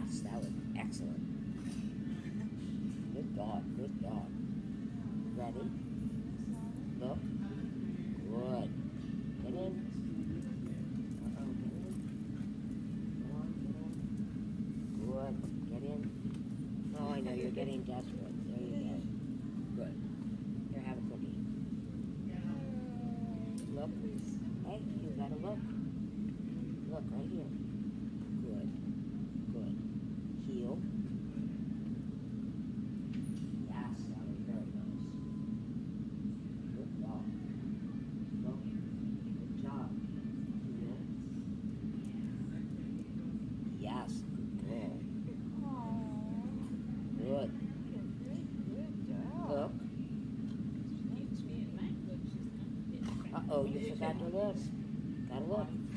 Yes, that was excellent. Good dog, good dog. Ready? Look. Good. Get in. Uh-oh, get in. Come on, get in. Good. Get in. Oh, I know, you're getting desperate. There you go. Good. Here, have a cookie. Look. Hey, you gotta look. Look, right here. Good. Good. Heel. Yes, that was very nice. Good dog. Look. Good job. Heel. Yes, good girl. Good. Look. Uh-oh, you forgot to look. Gotta look.